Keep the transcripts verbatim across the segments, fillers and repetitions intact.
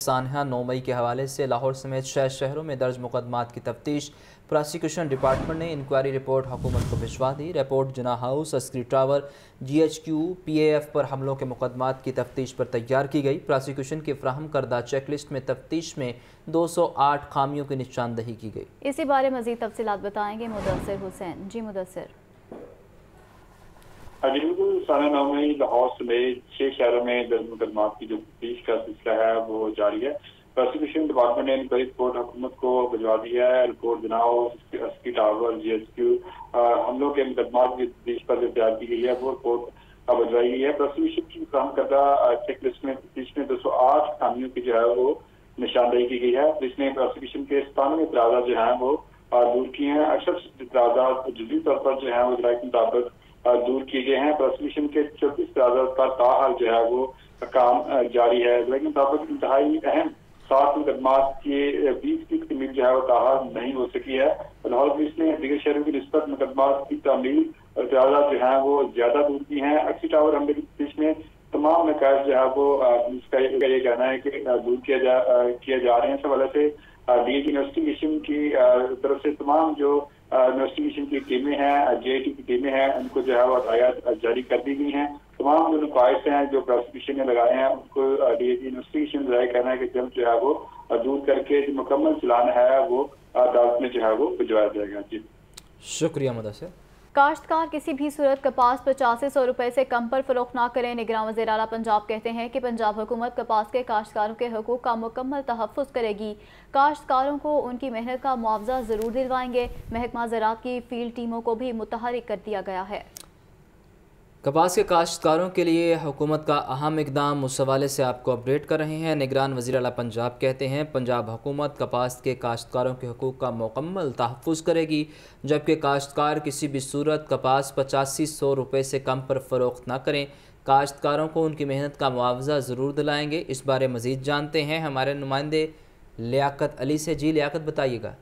سانحہ نو مئی کے حوالے سے لاہور سمیت شہ شہروں میں درج مقدمات کی تفتیش پراسیکیوشن ڈپارٹمنٹ نے انکوائری رپورٹ حکومت کو بھجوا دی۔ Report Jinnah house, Askari tower, G H Q, P A F پر حملوں کے مقدمات کی تفتیش پر تیار کی گئی۔ پراسیکیوشن کی فراہم کردہ چیک لسٹ میں تفتیش میں دو سو آٹھ خامیوں کی نشاندہی کی گئی۔ اسی بارے مزید تفصیلات بتائیں گے مدثر حسین۔ جی مدثر۔ بالکل، سانحہ نو مئی لاہور سمیت چھ شہروں میں درج مقدمات کی جو تفتیش کا سلسلہ ہے وہ جاری ہے۔ پراسیکیوشن ڈپارٹمنٹ نے انکوائری رپورٹ حکومت کو بھجوا دی ہے۔ Report Jinnah house, Askari tower, G H Q حملوں کے مقدمات کی تفتیش پر جو تیار کی گئی ہے وہ رپورٹ بھجوائی گئی ہے۔ پراسیکیوشن کی فراہم کردہ چیک لسٹ میں تفتیش میں دو سو آٹھ خامیوں کی جو ہے وہ نشاندہی کی گئی ہے، جس نے پراسیکیوشن کے ستانوے اعتراضات جو ہیں وہ دور کیے ہیں۔ اکثر اعتراضات جزوی طور پر جو ہیں وہ ذرائع کے مطابق دور کیے گئے ہیں۔ پراسیکیوشن کے چوبیس اعتراضات پر تاحال جو ہے وہ کام جاری ہے۔ ذرائع کے مطابق انتہائی اہم سات مقدمات کے بیس کی تکمیل جو ہے وہ تاحال نہیں ہو سکی ہے۔ لاہور پولیس نے دیگر شہروں کی نسبت مقدمات کی تعمیل اور اعتراضات جو ہیں وہ زیادہ دور کی ہیں۔ عسکری ٹاور حملے کی تفتیش میں تمام نقائص جو ہے وہ پولیس کا یہ کہنا ہے کہ دور کیا جا کیا جا رہے ہیں۔ اس حوالے سے ڈی اے جی انویسٹیگیشن کی طرف سے تمام جو انویسٹیگیشن کی ٹیمیں ہیں، جے اے ٹی کی ٹیمیں ہیں، ان کو جو ہے وہ ہدایات جاری کر دی گئی ہیں۔ تمام جو نقائص ہیں جو پراسیکیوشن نے لگائے ہیں ان کو ڈی اے جی انویسٹیگیشن ذرائع کہنا ہے کہ جلد جو ہے وہ دور کر کے جو مکمل چلان ہے وہ عدالت میں جو ہے وہ بھجوایا جائے گا۔ جی شکریہ مدثر۔ کاشتکار کسی بھی صورت کپاس پچاسی سو روپے سے کم پر فروخت نہ کریں۔ نگراں وزیر اعلیٰ پنجاب کہتے ہیں کہ پنجاب حکومت کپاس کے کاشتکاروں کے حقوق کا مکمل تحفظ کرے گی۔ کاشتکاروں کو ان کی محنت کا معاوضہ ضرور دلوائیں گے۔ محکمہ زراعت کی فیلڈ ٹیموں کو بھی متحرک کر دیا گیا ہے۔ کپاس کے کاشتکاروں کے لیے حکومت کا اہم اقدام، اس حوالے سے آپ کو اپڈیٹ کر رہے ہیں۔ نگران وزیر اعلیٰ پنجاب کہتے ہیں پنجاب حکومت کپاس کے کاشتکاروں کے حقوق کا مکمل تحفظ کرے گی، جبکہ کاشتکار کسی بھی صورت کپاس پچاسی سو روپے سے کم پر فروخت نہ کریں۔ کاشتکاروں کو ان کی محنت کا معاوضہ ضرور دلائیں گے۔ اس بارے مزید جانتے ہیں ہمارے نمائندے لیاقت علی سے۔ جی لیاقت، بتائیے گا۔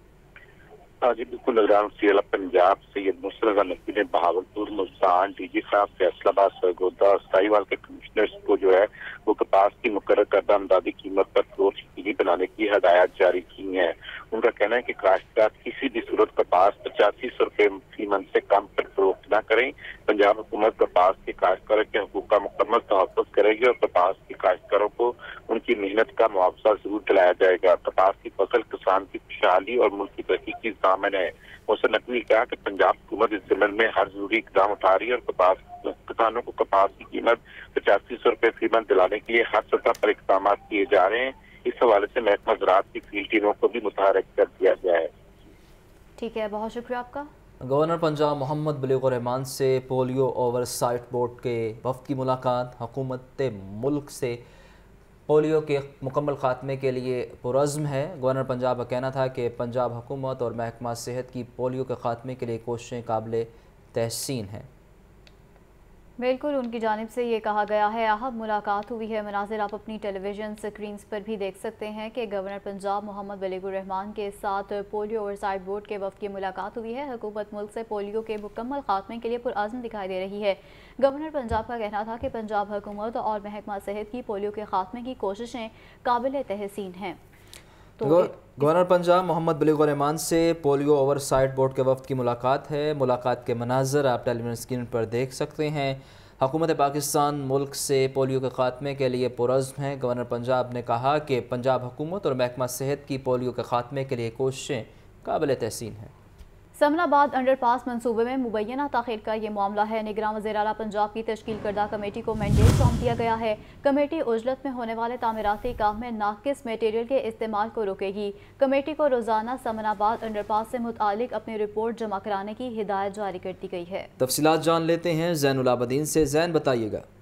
جی بالکل، نگران وزیر اعلیٰ پنجاب سید نصرت نقوی نے بہاولپور، ملتان، ڈی جی صاحب، فیصل آباد، سرگودا اور ساہیوال کے کمشنرز کو جو ہے وہ کپاس کی مقرر کردہ امدادی قیمت پر فروخت یقینی بنانے کی ہدایات جاری کی ہیں۔ ان کا کہنا ہے کہ کاشتکار کسی بھی صورت کپاس پچاسی سو روپے فی من سے کم پر فروخت نہ کریں۔ پنجاب حکومت کپاس کے کاشتکاروں کے حقوق کا مکمل تحفظ کرے گی اور کپاس کے کاشتکاروں کو ان کی محنت کا معاوضہ ضرور دلایا جائے گا۔ کپاس کی فصل کسان کی خوشحالی اور ملک کی ترقی کی ضامن ہے۔ محسن نقوی نے کہا کہ پنجاب حکومت اس ضمن میں ہر ضروری اقدام اٹھا رہی ہے اور کپاس کسانوں کو کپاس کی قیمت پچاسی سو روپے فی من دلانے کے لیے ہر سطح پر اقدامات کیے جا رہے ہیں۔ اس حوالے سے محکمہ زراعت کی فیلڈ ٹیموں کو بھی متحرک کر دیا گیا ہے۔ ٹھیک ہے، بہت شکریہ آپ کا۔ گورنر پنجاب محمد بلیغ الرحمان سے پولیو اوور سائٹ بورڈ کے وفد کی ملاقات۔ حکومت ملک سے پولیو کے مکمل خاتمے کے لیے پرعزم ہے۔ گورنر پنجاب کا کہنا تھا کہ پنجاب حکومت اور محکمہ صحت کی پولیو کے خاتمے کے لیے کوششیں قابل تحسین ہیں۔ بالکل، ان کی جانب سے یہ کہا گیا ہے۔ اہم ملاقات ہوئی ہے۔ مناظر آپ اپنی ٹیلی ویژن سکرینز پر بھی دیکھ سکتے ہیں کہ گورنر پنجاب محمد بلیغ الرحمان کے ساتھ پولیو اوورسائٹ بورڈ کے وفد کی ملاقات ہوئی ہے۔ حکومت ملک سے پولیو کے مکمل خاتمے کے لیے پرعزم دکھائی دے رہی ہے۔ گورنر پنجاب کا کہنا تھا کہ پنجاب حکومت اور محکمہ صحت کی پولیو کے خاتمے کی کوششیں قابل تحسین ہیں۔ گورنر پنجاب محمد بلیغ الرحمان سے پولیو اوور سائٹ بورڈ کے وفد کی ملاقات ہے۔ ملاقات کے مناظر آپ ٹیلی ویژن اسکرین پر دیکھ سکتے ہیں۔ حکومت پاکستان ملک سے پولیو کے خاتمے کے لیے پرعزم ہے۔ گورنر پنجاب نے کہا کہ پنجاب حکومت اور محکمہ صحت کی پولیو کے خاتمے کے لیے کوششیں قابل تحسین ہیں۔ سمن آباد انڈر پاس منصوبے میں مبینہ تاخیر کا یہ معاملہ ہے۔ نگراں وزیر اعلیٰ پنجاب کی تشکیل کردہ کمیٹی کو مینڈیٹ سونپ دیا گیا ہے۔ کمیٹی عجلت میں ہونے والے تعمیراتی کام میں ناقص میٹیریل کے استعمال کو روکے گی۔ کمیٹی کو روزانہ سمن آباد انڈر پاس سے متعلق اپنی رپورٹ جمع کرانے کی ہدایت جاری کر دی گئی ہے۔ تفصیلات جان لیتے ہیں زین العابدین سے۔ زین، بتائیے گا۔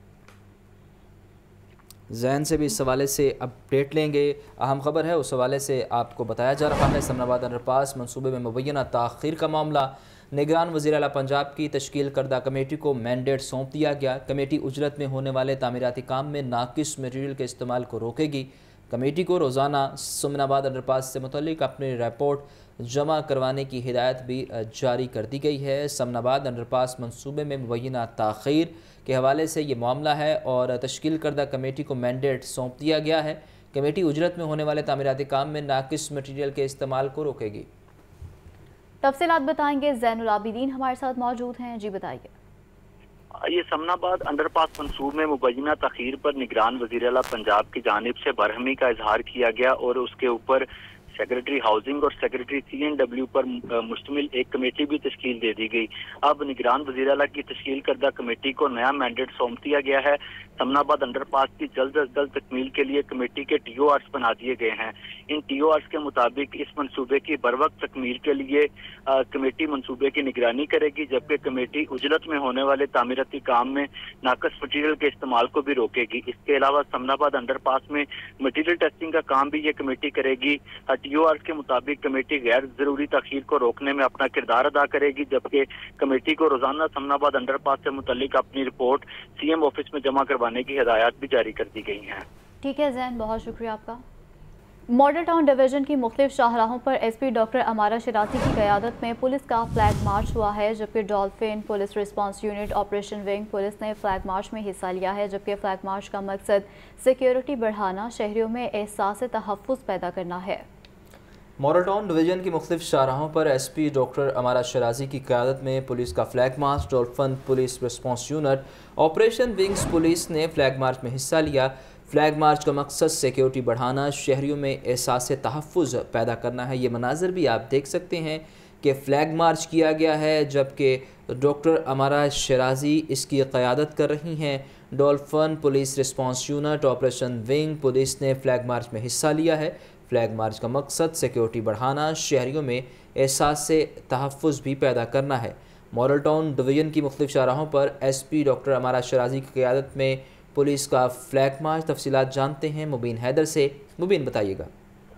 زین سے بھی اس حوالے سے اپڈیٹ لیں گے۔ اہم خبر ہے، اس حوالے سے آپ کو بتایا جا رہا ہے سمن آباد انڈر پاس منصوبے میں مبینہ تاخیر کا معاملہ۔ نگران وزیر اعلیٰ پنجاب کی تشکیل کردہ کمیٹی کو مینڈیٹ سونپ دیا گیا۔ کمیٹی اجرت میں ہونے والے تعمیراتی کام میں ناقص میٹیریل کے استعمال کو روکے گی۔ کمیٹی کو روزانہ سمن آباد انڈر پاس سے متعلق اپنی رپورٹ جمع کروانے کی ہدایت بھی جاری کر دی گئی ہے۔ سمن آباد انڈر پاس منصوبے میں مبینہ تاخیر کے حوالے سے یہ معاملہ ہے اور تشکیل کردہ کمیٹی کو مینڈیٹ سونپ دیا گیا ہے۔ کمیٹی اجرت میں ہونے والے تعمیراتی کام میں ناقص مٹیریل کے استعمال کو روکے گی؟ تفصیلات بتائیں گے زین العابدین ہمارے ساتھ موجود ہیں، جی بتائیے۔ یہ سمنا آباد انڈر پاس منصوب میں مبینہ تاخیر پر نگران وزیر اعلیٰ پنجاب کی جانب سے برہمی کا اظہار کیا گیا اور اس کے اوپر سیکرٹری ہاؤسنگ اور سیکرٹری سی این ڈبلیو پر مشتمل ایک کمیٹی بھی تشکیل دے دی گئی۔ اب نگران وزیر اعلیٰ کی تشکیل کردہ کمیٹی کو نیا مینڈیٹ سونپ دیا گیا ہے۔ سمنا آباد انڈر پاس کی جلد از جلد تکمیل کے لیے کمیٹی کے ٹی او آرز بنا دیے گئے ہیں۔ ان ٹی او آرز کے مطابق اس منصوبے کی بروقت تکمیل کے لیے کمیٹی منصوبے کی نگرانی کرے گی، جبکہ کمیٹی اجرت میں ہونے والے تعمیراتی کام میں ناقص مٹیریل کے استعمال کو بھی روکے گی۔ اس کے علاوہ سمنا آباد انڈر پاس میں مٹیریل ٹیسٹنگ کا کام بھی یہ کمیٹی کرے گی۔ ٹی او آرز کے مطابق کمیٹی غیر ضروری تاخیر کو روکنے میں اپنا کردار ادا کرے گی، جبکہ کمیٹی کو روزانہ سمنا آباد انڈر پاس سے متعلق اپنی رپورٹ سی ایم آفس میں جمع کروانے کی ہدایات بھی جاری کر دی گئی ہیں۔ ٹھیک ہے زین، بہت شکریہ آپ کا۔ ماڈل ٹاؤن ڈویژن کی مختلف شاہراہوں پر S P doctor Amara Shirazi کی قیادت میں پولیس کا فلیگ مارچ ہوا ہے، جبکہ Dolphin police response unit operation wing police نے فلیگ مارچ میں حصہ لیا ہے، جبکہ فلیگ مارچ کا مقصد سیکیورٹی بڑھانا، شہریوں میں احساس تحفظ پیدا کرنا ہے۔ ماڈل ٹاؤن ڈویژن کی مختلف شاہراہوں پر S P doctor Amara Shirazi کی قیادت میں پولیس کا flag march, Dolphin police response unit operation wings police نے فلیگ مارچ میں حصہ لیا۔ فلیگ مارچ کا مقصد سیکیورٹی بڑھانا، شہریوں میں احساس تحفظ پیدا کرنا ہے۔ یہ مناظر بھی آپ دیکھ سکتے ہیں کہ فلیگ مارچ کیا گیا ہے، جبکہ ڈاکٹر امارہ شرازی اس کی قیادت کر رہی ہیں۔ Dolphin police response unit operation wing police نے فلیگ مارچ میں حصہ لیا ہے۔ فلیگ مارچ کا مقصد سیکیورٹی بڑھانا، شہریوں میں احساس تحفظ بھی پیدا کرنا ہے۔ ماڈل ٹاؤن ڈویژن کی مختلف شاہراہوں پر S P doctor Amara Shirazi کی قیادت میں پولیس کا فلیگ مارچ۔ تفصیلات جانتے ہیں مبین حیدر سے۔ مبین بتائیے گا۔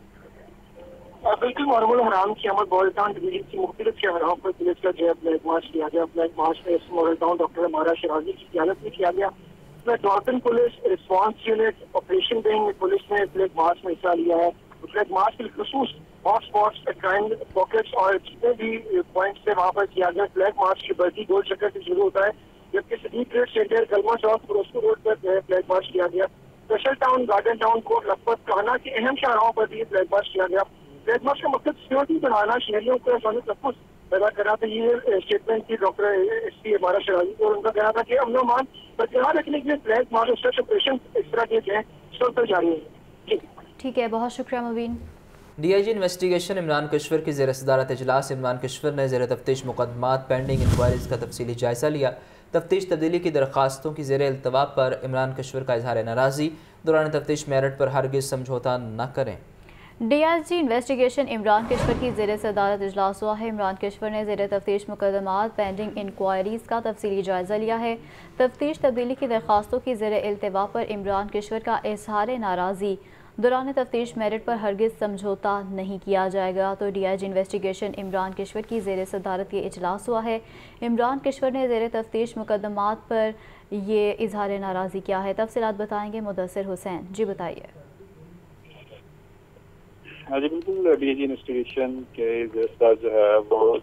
بالکل معلوم الحرام کی احمد ماڈل ٹاؤن ڈویژن کی مختلف شاہراہوں پر پولیس کا جو ہے فلیگ مارچ کیا گیا۔ فلیگ مارچ میں model town doctor Amara Shirazi کی قیادت میں کیا گیا۔ Dolphin police response unit operation wing میں پولیس نے فلیگ مارچ میں حصہ لیا ہے۔ فلیگ مارچ کے خصوص ہاٹ اسپاٹس، کرائم پاکٹس اور جتنے بھی پوائنٹس سے وہاں پر کیا گیا۔ فلیگ مارچ کی برتی گول چکر سے شروع ہوتا ہے، جبکہ صدیق trade centre, Kalma Chowk, Ferozepur road پر فلیگ مارچ کیا گیا۔ Special town, garden town, Kot Lakhpat, Kahna کے اہم شاہراہوں پر بھی فلیگ مارچ کیا گیا۔ فلیگ مارچ کا مقصد سیکورٹی بڑھانا، شہریوں کو احساس تحفظ پیدا کرنا تھا۔ یہ اسٹیٹمنٹ تھی ڈاکٹر ایس پی امارہ شرازی کی، اور ان کا کہنا تھا کہ امن و امان برقرار رکھنے کے لیے فلیگ مارچ اور سرچ آپریشن اس طرح کے جو ہیں اس پر جاری ہیں۔ ٹھیک ہے، بہت شکریہ Mubeen. D I G investigation Imran Kishwar کی زیر صدارت اجلاس۔ عمران کشور نے زیر تفتیش مقدمات پینڈنگ انکوائریز کا تفصیلی جائزہ لیا۔ تفتیش تبدیلی کی درخواستوں کی زیر التوا پر عمران کشور کا اظہار ناراضی۔ دوران تفتیش میرٹ پر ہرگز سمجھوتا نہ کریں۔ D I G investigation Imran Kishwar کی زیر صدارت اجلاس ہوا ہے۔ عمران کشور نے زیر تفتیش مقدمات پینڈنگ انکوائریز کا تفصیلی جائزہ لیا ہے۔ تفتیش تبدیلی کی درخواستوں کی زیر التوا پر عمران کشور کا اظہار ناراضی۔ دوران تفتیش میرٹ پر ہرگز سمجھوتا نہیں کیا جائے گا۔ تو D I G investigation Imran Kishwar کی زیر صدارت یہ اجلاس ہوا ہے۔ عمران کشور نے زیر تفتیش مقدمات پر یہ اظہار ناراضی کیا ہے۔ تفصیلات بتائیں گے مدثر حسین، جی بتائیے۔ جی بالکل، ڈی آئی جی انویسٹیگیشن کے جو ہے وہ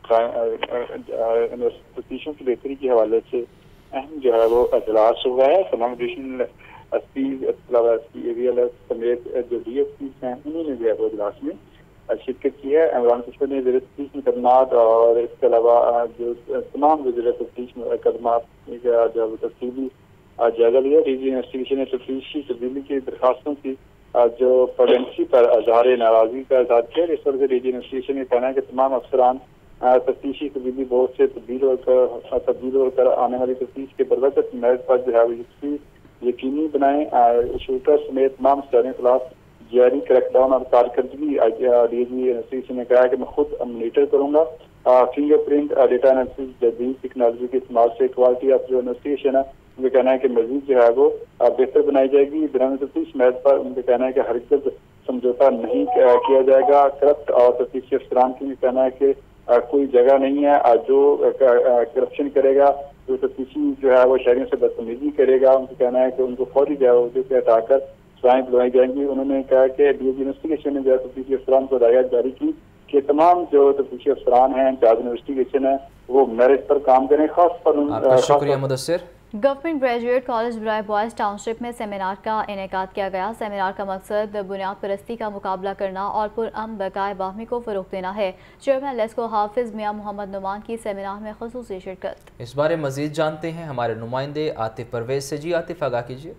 تفتیشوں کی بہتری کے حوالے سے اہم جو ہے وہ اجلاس ہوا ہے۔ تمام additional S P S P aerial سمیت جو ڈی ایس پیز ہیں انہوں نے جو ہے وہ اجلاس میں شرکت کی ہے۔ عمران کشور نے زیر تفتیش مقدمات اور اس کے علاوہ جو تمام جو زیر تفتیش مقدمات کا جو تفصیلی جائزہ لیا۔ ڈی جی انویسٹیگیشن نے تفتیشی تبدیلی کی درخواستوں کی جو پروینسی پر اظہار ناراضی کا اظہار کیا۔ اس طرح سے ڈی جی انویسٹیگیشن نے کہنا ہے کہ تمام افسران تفتیشی تبدیلی بورڈ سے تبدیل ہو کر تبدیل ہو کر آنے والی تفتیش کے بروقت میرٹ پر جو ہے وہ یقینی بنائیں۔ شوٹر سمیت تمام ستاروں کے خلاف جاری کریک ڈاؤن اور کارکردگی ڈی جی انویسٹیگیشن نے کہا ہے کہ میں خود مانیٹر کروں گا۔ فنگر پرنٹ ڈیٹا انالیسس جدید ٹیکنالوجی کے استعمال سے کوالٹی آف جو انویسٹیگیشن ہے ان کا کہنا ہے کہ مزید جو ہے وہ بہتر بنائی جائے گی۔ دوران تفتیش میرٹ پر ان کا کہنا ہے کہ ہرگز سمجھوتا نہیں کیا جائے گا۔ کرپٹ اور تفتیشی افسران کی کہنا ہے کہ کوئی جگہ نہیں ہے جو کرپشن کرے گا، جو تفتیشی جو ہے وہ شہریوں سے بدتمیزی کرے گا، ان کا کہنا ہے کہ ان کو فوری جو ہے عہدے سے ہٹا کر سزائیں دلوائی جائیں گی۔ انہوں نے کہا کہ ڈی جی انویسٹیگیشن نے جو ہے تفتیشی افسران کو ہدایت جاری کی کہ تمام جو تفتیشی افسران ہیں، انچارج انویسٹیگیشن ہے، وہ میرٹ پر کام کریں۔ خاص پر آپ کا شکریہ مدثر۔ गवर्नमेंट ग्रेजुएट कॉलेज बराए बॉयज़ टाउनशिप में सेमिनार का इनेकाद किया गया। सेमिनार का मकसद बुनियाद परस्ती का मुकाबला करना और पुरअमन बकाए बाहमी को फ़रोग़ देना है। चेयरमैन लेस्को हाफिज़ मियाँ मोहम्मद नुमान की सेमिनार में ख़ुसूसी शिरकत। इस बारे मज़ीद जानते हैं हमारे नुमाइंदे आतिफ परवेज़ से। जी आतिफ, आगाह कीजिए।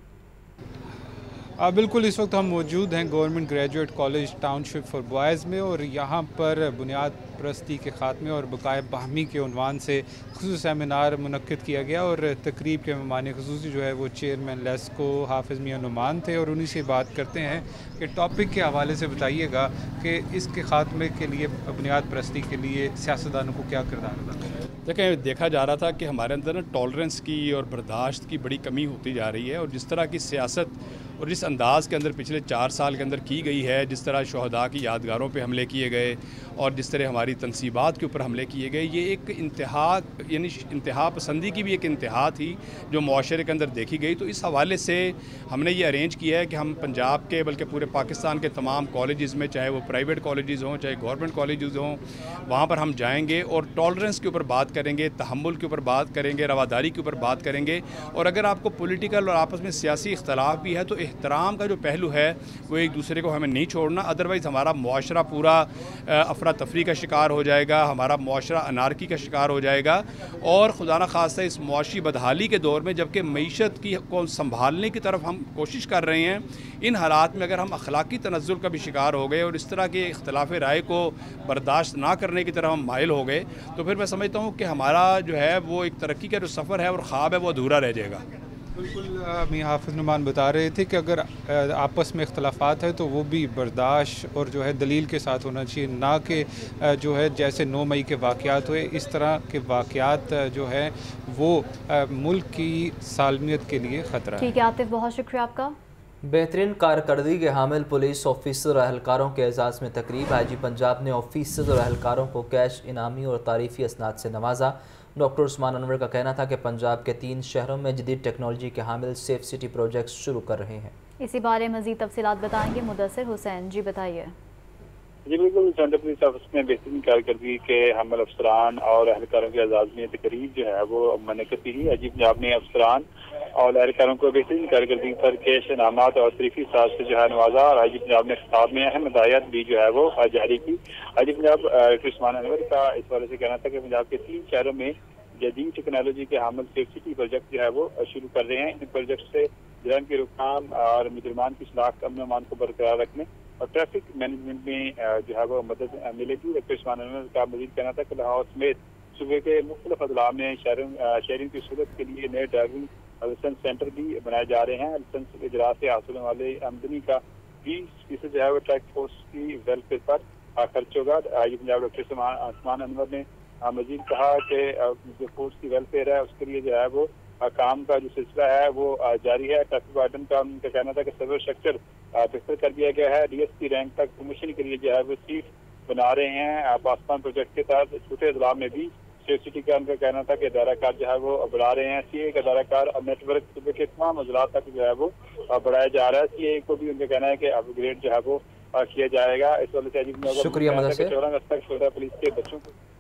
आ, बिल्कुल, इस वक्त हम मौजूद हैं government graduate college township for boys में और यहाँ पर बुनियाद परस्ती के ख़ात्मे और बकाए बाहमी के उन्वान से ख़ुसूसी सेमिनार मुनक्किद किया गया और तकरीब के मेहमान ख़ुसूसी जो है वो चेयरमैन लेस्को हाफिज़ मियाँ नुमान थे और उन्हीं से बात करते हैं कि टॉपिक के हवाले से बताइएगा कि इसके ख़ात्मे के लिए बुनियाद परस्ती के लिए सियासतदानों को क्या किरदार अदा करना है। देखें, देखा जा रहा था कि हमारे अंदर ना टॉलरेंस की और बर्दाश्त की बड़ी कमी होती जा रही है और जिस तरह की सियासत और जिस अंदाज़ के अंदर पिछले चार साल के अंदर की गई है, जिस तरह शहदा की यादगारों पे हमले किए गए और जिस तरह हमारी तनसीबात के ऊपर हमले किए गए, ये एक इंतहा यानी इंतहा पसंदी की भी एक इंतहा थी जो मुआशरे के अंदर देखी गई। तो इस हवाले से हमने ये अरेंज किया है कि हम पंजाब के बल्कि पूरे पाकिस्तान के तमाम कॉलेज़ में, चाहे वो प्राइवेट कॉलेज़ हों चाहे गवर्नमेंट कॉलेज़ हों, वहाँ पर हम जाएँगे और टॉलरेंस के ऊपर बात करेंगे, तहम्मुल के ऊपर बात करेंगे, रवादारी के ऊपर बात करेंगे। और अगर आपको पॉलिटिकल और आपस में सियासी इख्तलाफ भी है तो एहतराम का जो पहलू है वो एक दूसरे को हमें नहीं छोड़ना, अदरवाइज़ हमारा मुआशरा पूरा अफरा तफरी का शिकार हो जाएगा, हमारा मुआशरा अनारकी का शिकार हो जाएगा। और खुदा न खास्ता इस मुआशी बदहाली के दौर में जबकि मईशत की को संभालने की तरफ हम कोशिश कर रहे हैं, इन हालात में अगर हम अखलाकी तनज़्ज़ुल का भी शिकार हो गए और इस तरह के इख्तलाफ राय को बर्दाश्त ना करने की तरफ हम माइल हो गए तो फिर मैं समझता हूँ कि हमारा जो है वो एक तरक्की का जो सफ़र है और ख्वाब है वो अधूरा रह जाएगा। बिल्कुल, मियाँ हाफिज़ नुमान बता रहे थे कि अगर आपस में इख्तलाफात है तो वो भी बर्दाश्त और जो है दलील के साथ होना चाहिए, ना कि जो है जैसे नौ मई के वाक़यात हुए इस तरह के वाक़यात जो है वो मुल्क की सालमियत के लिए ख़तरा है। ठीक है आतिफ, बहुत शुक्रिया आपका। बेहतरीन कारकर्दगी के हामिल पुलिस ऑफिसर अहलकारों के एजाज़ में तकरीब। आई जी पंजाब ने ऑफिसर और अहलकारों को कैश इनामी और तारीफ़ी असनाद से नवाजा। डॉक्टर उस्मान अनवर का कहना था कि पंजाब के तीन शहरों में जदीद टेक्नोलॉजी के हामिल सेफ सिटी प्रोजेक्ट शुरू कर रहे हैं। इसी बारे मज़ीद तफसीलात बताएंगे मुदस्सिर हुसैन। जी बताइए। जी बिल्कुल, सेंट्रल पुलिस ऑफिस में बेहतरीन कारकर्दगी के हामिल अफसरान और अहलकारों के एजाज़ में तकरीब जो है वो मुनक्किद की है। आई पंजाब ने अफसरान और अहलकारों को बेहतरीन कारकर्दगी पर कैश इनामात और तरीफी साज से जो है नवाजा और आई पंजाब ने खिताब में अहम हिदायत भी जो है वो जारी की। आई पंजाब डॉक्टर उस्मान अनवर का इस वाले से कहना था कि पंजाब के तीन शहरों में जदीद टेक्नोलॉजी के हामिल सेफ सिटी प्रोजेक्ट जो है वो शुरू कर रहे हैं। इन प्रोजेक्ट से जराइम की रोकथाम और मुजरमान की शनाख्त, अमन अमान को बरकरार रखने और ट्रैफिक मैनेजमेंट में जो है वो मदद मिलेगी। डॉक्टर उस्मान अनवर का मजीद कहना था कि लाहौर समेत सूबे के मुख्तलिफ अजला में शहरों शहरियों की सहूलत के लिए नए ड्राइविंग लाइसेंस सेंटर भी बनाए जा रहे हैं। लाइसेंस इजरा से हासिल वाले आमदनी का बीस फीसद जो है वो टैक्स फोर्स की वेलफेयर पर खर्च होगा। आई पंजाब डॉक्टर उस्मान अनवर ने मजीद कहा कि जो फोर्स की वेलफेयर है उसके लिए जो है वो काम का जो सिलसिला है वो जारी है। ट्रैफिक वार्डन का उनका कहना था कि सिविल स्ट्रक्चर बेहतर कर दिया गया है। डीएसपी रैंक तक प्रमोशन के लिए जो है वो सीट बना रहे हैं। पाकिस्तान प्रोजेक्ट के तहत छोटे अजला में भी सेफ सिटी का उनका कहना था कि दायराकार जो है वो बढ़ा रहे हैं। सी ए का दायराकार और नेटवर्क सूबे के तमाम अजला तक जो है वो बढ़ाया जा रहा है। सी ए को भी उनका कहना है कि अपग्रेड जो है वो किया जाएगा। इस वजह से शुक्रिया पुलिस के बच्चों को